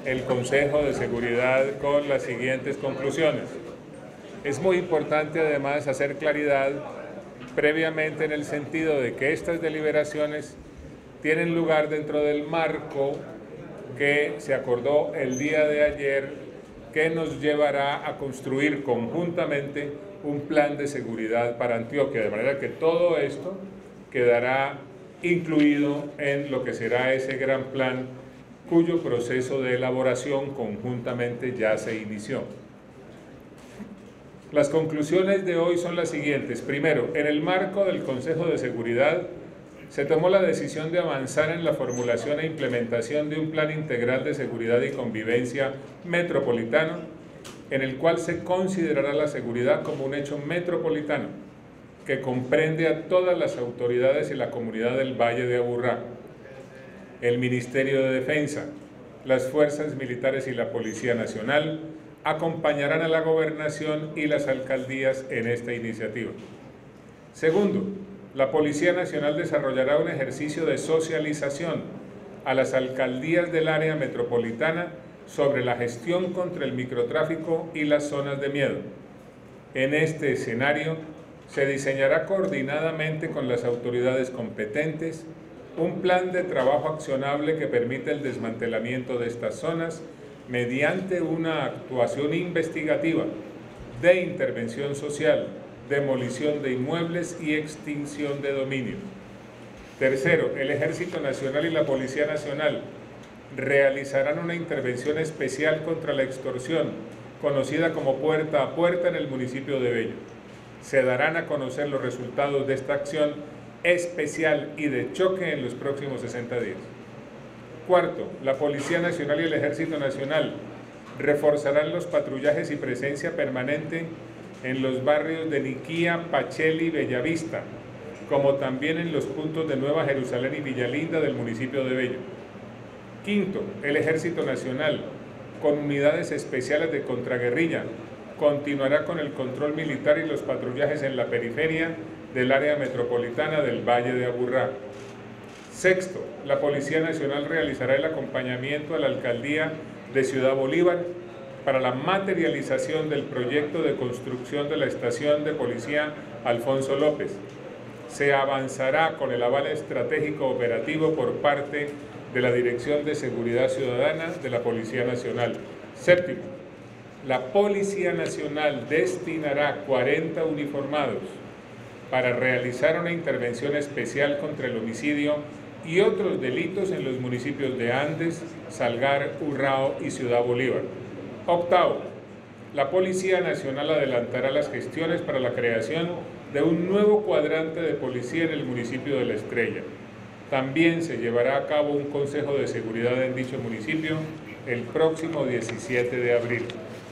el Consejo de Seguridad con las siguientes conclusiones. Es muy importante además hacer claridad previamente en el sentido de que estas deliberaciones tienen lugar dentro del marco que se acordó el día de ayer, que nos llevará a construir conjuntamente un plan de seguridad para Antioquia, de manera que todo esto quedará incluido en lo que será ese gran plan cuyo proceso de elaboración conjuntamente ya se inició. Las conclusiones de hoy son las siguientes. Primero, en el marco del Consejo de Seguridad se tomó la decisión de avanzar en la formulación e implementación de un plan integral de seguridad y convivencia metropolitano, en el cual se considerará la seguridad como un hecho metropolitano que comprende a todas las autoridades y la comunidad del Valle de Aburrá, el Ministerio de Defensa, las Fuerzas Militares y la Policía Nacional acompañarán a la Gobernación y las alcaldías en esta iniciativa. Segundo, la Policía Nacional desarrollará un ejercicio de socialización a las alcaldías del área metropolitana sobre la gestión contra el microtráfico y las zonas de miedo. En este escenario, se diseñará coordinadamente con las autoridades competentes un plan de trabajo accionable que permite el desmantelamiento de estas zonas mediante una actuación investigativa de intervención social, demolición de inmuebles y extinción de dominio. Tercero, el Ejército Nacional y la Policía Nacional realizarán una intervención especial contra la extorsión, conocida como puerta a puerta en el municipio de Bello. Se darán a conocer los resultados de esta acción especial y de choque en los próximos 60 días. Cuarto, la Policía Nacional y el Ejército Nacional reforzarán los patrullajes y presencia permanente en los barrios de Niquía, Pacheli y Bellavista, como también en los puntos de Nueva Jerusalén y Villalinda del municipio de Bello. Quinto, el Ejército Nacional, con unidades especiales de contraguerrilla, continuará con el control militar y los patrullajes en la periferia del área metropolitana del Valle de Aburrá. Sexto, la Policía Nacional realizará el acompañamiento a la Alcaldía de Ciudad Bolívar para la materialización del proyecto de construcción de la estación de policía Alfonso López. Se avanzará con el aval estratégico operativo por parte de la Dirección de Seguridad Ciudadana de la Policía Nacional. Séptimo, la Policía Nacional destinará 40 uniformados para realizar una intervención especial contra el homicidio y otros delitos en los municipios de Andes, Salgar, Urrao y Ciudad Bolívar. Octavo, la Policía Nacional adelantará las gestiones para la creación de un nuevo cuadrante de policía en el municipio de La Estrella. También se llevará a cabo un Consejo de Seguridad en dicho municipio el próximo 17 de abril.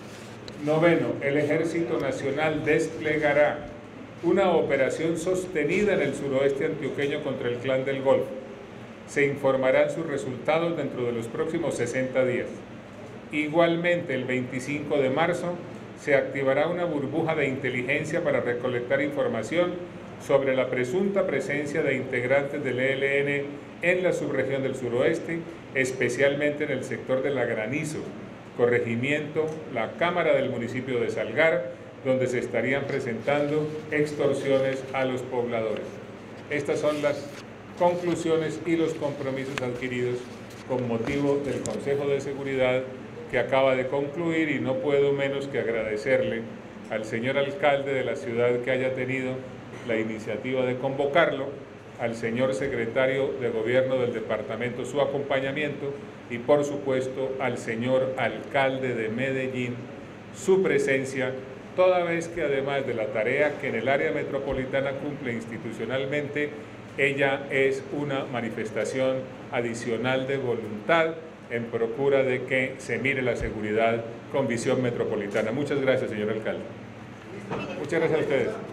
Noveno, el Ejército Nacional desplegará una operación sostenida en el suroeste antioqueño contra el Clan del Golfo. Se informarán sus resultados dentro de los próximos 60 días. Igualmente, el 25 de marzo se activará una burbuja de inteligencia para recolectar información sobre la presunta presencia de integrantes del ELN en la subregión del suroeste, especialmente en el sector de La Granizo, corregimiento, la Cámara del municipio de Salgar, donde se estarían presentando extorsiones a los pobladores. Estas son las conclusiones y los compromisos adquiridos con motivo del Consejo de Seguridad que acaba de concluir, y no puedo menos que agradecerle al señor alcalde de la ciudad que haya tenido la iniciativa de convocarlo, al señor secretario de Gobierno del departamento su acompañamiento y por supuesto al señor alcalde de Medellín su presencia, toda vez que además de la tarea que en el área metropolitana cumple institucionalmente, ella es una manifestación adicional de voluntad en procura de que se mire la seguridad con visión metropolitana. Muchas gracias, señor alcalde. Muchas gracias a ustedes.